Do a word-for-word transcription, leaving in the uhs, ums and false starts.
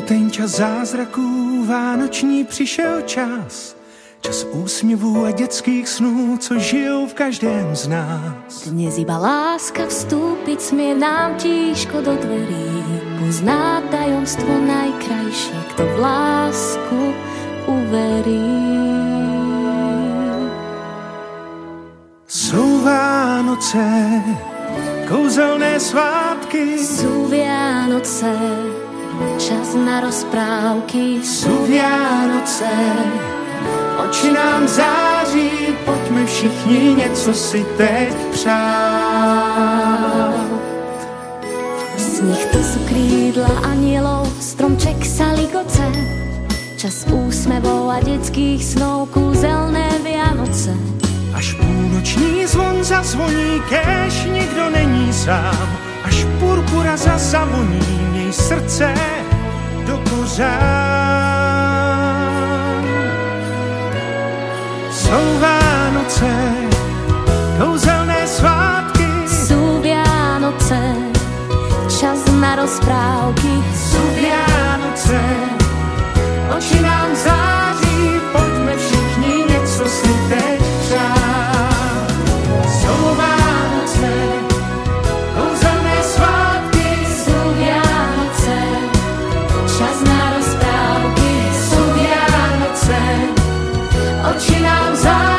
ten čas zázraků, vánoční přišel čas. Čas úsměvů a dětských snů, co žijou v každém z nás. Dnes iba láska vstúpiť smie nám tížko do dverí. Pozná tajomstvo najkrajšie, kto v lásku uverí. Jsou Vánoce, kouzelné svátky. Sú Vianoce, čas na rozprávky. Sú Vianoce, oči nám září, pojďme všichni něco si teď přát. Z nich to sú krídla anielov, stromček sa ligoce. Čas úsmevov a detských snov, kúzelné Vianoce. Až půlnoční zvon zazvoní, kéž nikdo není sám. Až purpura zazavoní, měj srdce do kořán. Jsou Vánoce, kouzelné svátky. Sú Vianoce, čas na rozprávky. Sú Vianoce, oči nám září, pojďme všichni něco si teď přát. Jsou Vánoce, kouzelné svátky. Sú Vianoce, čas na rozprávky. Sú Vianoce, oči nám září.